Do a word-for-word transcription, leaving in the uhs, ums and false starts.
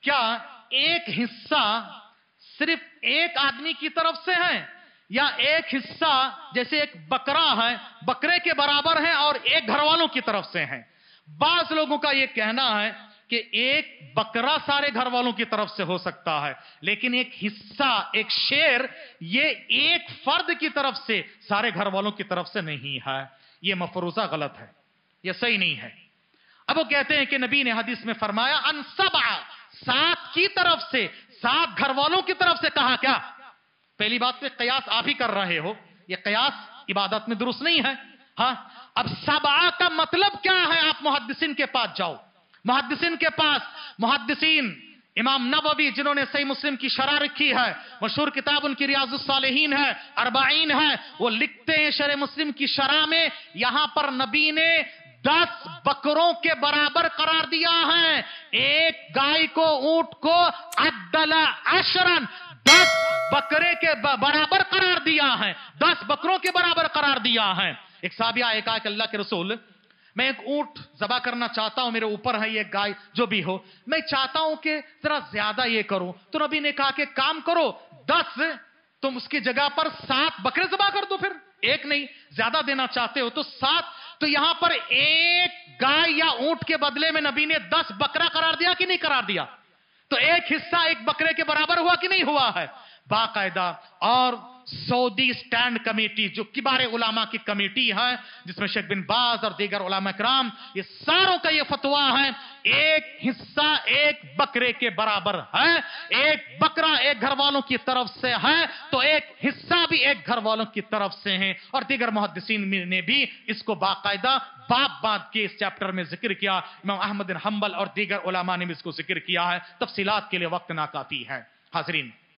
کیا ایک حصہ صرف ایک آدمی کی طرف سے ہے یا ایک حصہ جیسے ایک بکرا ہے بکرے کے برابر ہے اور ایک گھر والوں کی طرف سے ہے؟ بعض لوگوں کا یہ کہنا ہے کہ ایک بکرا سارے گھر والوں کی طرف سے ہو سکتا ہے، لیکن ایک حصہ ایک شیر یہ ایک فرد کی طرف سے سارے گھر والوں کی طرف سے نہیں ہے۔ یہ مفروضہ غلط ہے، یہ صحیح نہیں ہے۔ اب وہ کہتے ہیں کہ نبی نے حدیث میں فرمایا ان سبع، سات کی طرف سے، سات گھر والوں کی طرف سے کہا کیا؟ پہلی بات پہ قیاس آپ ہی کر رہے ہو، یہ قیاس عبادت میں درست نہیں ہے۔ ہاں اب سبع کا مطلب کیا ہے؟ آپ محدثین کے پاس جاؤ، محدثین کے پاس، محدثین امام نووی جنہوں نے صحیح مسلم کی شرح رکھی ہے، مشہور کتاب ان کی ریاض الصالحین ہے، اربعین ہے، وہ لکھتے ہیں شرح مسلم کی شرح میں یہاں پر نبی نے دس بکروں کے برابر قرار دیا ہے۔ ایک گائے کو، اونٹ کو عدل عشرن، دس بکرے کے برابر قرار دیا ہے، دس بکروں کے برابر قرار دیا ہے۔ ایک صحابی آئے کہا کہ اللہ کے رسول میں ایک اونٹ ذبح کرنا چاہتا ہوں، میرے اوپر ہے یہ گائے جو بھی ہو، میں چاہتا ہوں کہ ذرا زیادہ یہ کروں۔ تو نبی نے کہا کہ کام کرو، دس تم اس کی جگہ پر سات بکرے ذبح کر دو، پھر ایک نہیں، زیادہ دینا چاہتے ہو تو سات۔ تو یہاں پر ایک گائے یا اونٹ کے بدلے میں نبی نے دس بکرا قرار دیا کہ نہیں قرار دیا؟ تو ایک حصہ ایک بکرے کے برابر ہوا کہ نہیں ہوا ہے؟ باقاعدہ اور سعودی سٹینڈ کمیٹی جو کبار علماء کی کمیٹی ہے جس میں شیخ بن باز اور دیگر علماء کرام، یہ ساروں کا یہ فتویٰ ہے ایک حصہ ایک بکرے کے برابر ہے۔ ایک بکرا ایک گھر والوں کی طرف سے ہے تو ایک حصہ بھی ایک گھر والوں کی طرف سے ہیں، اور دیگر محدثین نے بھی اس کو باقاعدہ باب باندھ کے اس چیپٹر میں ذکر کیا۔ امام احمد بن حنبل اور دیگر علماء نے بھی اس کو ذکر کیا ہے، تفصیلات کے لیے وقت ناکافی ہے۔ حاضرین